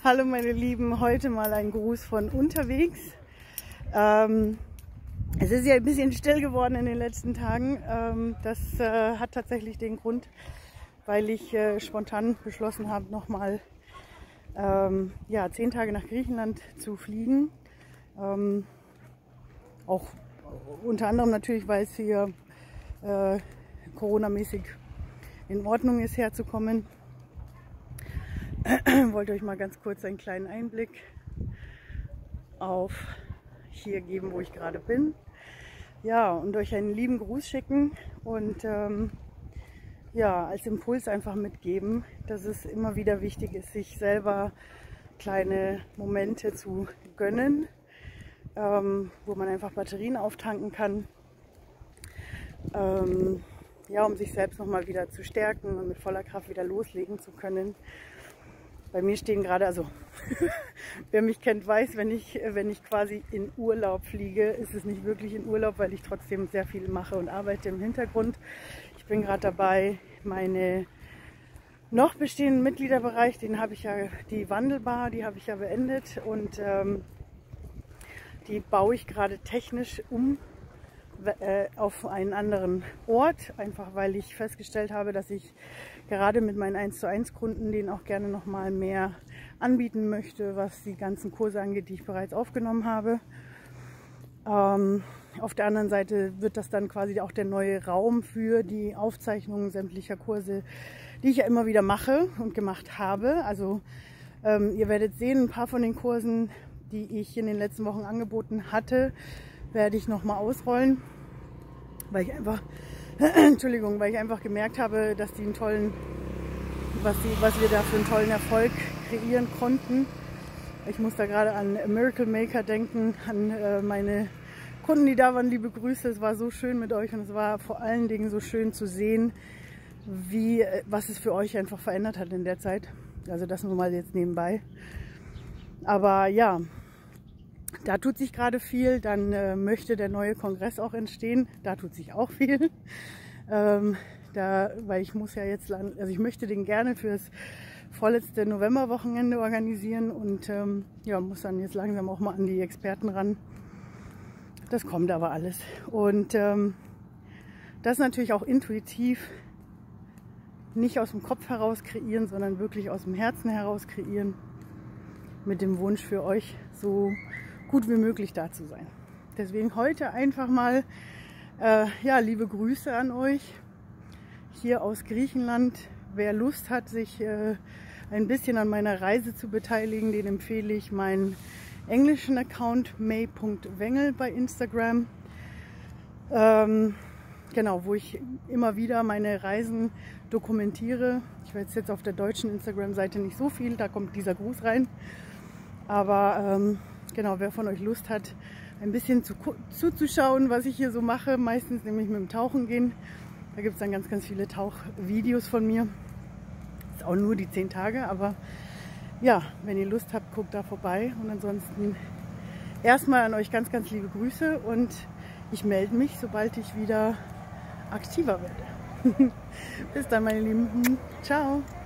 Hallo meine Lieben, heute mal ein Gruß von unterwegs. Es ist ja ein bisschen still geworden in den letzten Tagen. Das hat tatsächlich den Grund, weil ich spontan beschlossen habe, nochmal 10 Tage nach Griechenland zu fliegen. Auch unter anderem natürlich, weil es hier Corona-mäßig in Ordnung ist, herzukommen. Ich wollte euch mal ganz kurz einen kleinen Einblick auf hier geben, wo ich gerade bin. Ja, und euch einen lieben Gruß schicken und als Impuls einfach mitgeben, dass es immer wieder wichtig ist, sich selber kleine Momente zu gönnen, wo man einfach Batterien auftanken kann, um sich selbst nochmal wieder zu stärken und mit voller Kraft wieder loslegen zu können. Bei mir stehen gerade, also wer mich kennt, weiß, wenn ich quasi in Urlaub fliege, ist es nicht wirklich in Urlaub, weil ich trotzdem sehr viel mache und arbeite im Hintergrund. Ich bin gerade dabei, meine noch bestehenden Mitgliederbereich, den habe ich ja, die Wandelbar, die habe ich ja beendet und die baue ich gerade technisch um auf einen anderen Ort, einfach weil ich festgestellt habe, dass ich gerade mit meinen 1:1 Kunden denen auch gerne noch mal mehr anbieten möchte, was die ganzen Kurse angeht, die ich bereits aufgenommen habe. Auf der anderen Seite wird das dann quasi auch der neue Raum für die Aufzeichnungen sämtlicher Kurse, die ich ja immer wieder mache und gemacht habe. Also ihr werdet sehen, ein paar von den Kursen, die ich in den letzten Wochen angeboten hatte, werde ich noch mal ausrollen, weil ich einfach, weil ich einfach gemerkt habe, dass die einen tollen, was wir da für einen tollen Erfolg kreieren konnten. Ich muss da gerade an Miracle Maker denken, an meine Kunden, die da waren. Liebe Grüße, es war so schön mit euch und es war vor allen Dingen so schön zu sehen, was es für euch einfach verändert hat in der Zeit. Also das nur mal jetzt nebenbei. Aber ja, da tut sich gerade viel, dann möchte der neue Kongress auch entstehen, da tut sich auch viel. Weil ich muss ja jetzt, ich möchte den gerne fürs vorletzte Novemberwochenende organisieren und muss dann jetzt langsam auch mal an die Experten ran. Das kommt aber alles. Und das natürlich auch intuitiv, nicht aus dem Kopf heraus kreieren, sondern wirklich aus dem Herzen heraus kreieren, mit dem Wunsch für euch so gut wie möglich da zu sein. Deswegen heute einfach mal liebe Grüße an euch hier aus Griechenland. Wer Lust hat, sich ein bisschen an meiner Reise zu beteiligen, den empfehle ich meinen englischen Account may.wengel bei Instagram. Wo ich immer wieder meine Reisen dokumentiere. Ich weiß jetzt auf der deutschen Instagram-Seite nicht so viel, da kommt dieser Gruß rein. Aber wer von euch Lust hat, ein bisschen zuzuschauen, was ich hier so mache, meistens nämlich mit dem Tauchen gehen. Da gibt es dann ganz, ganz viele Tauchvideos von mir. Ist auch nur die 10 Tage, aber ja, wenn ihr Lust habt, guckt da vorbei. Und ansonsten erstmal an euch ganz, ganz liebe Grüße und ich melde mich, sobald ich wieder aktiver werde. Bis dann, meine Lieben. Ciao.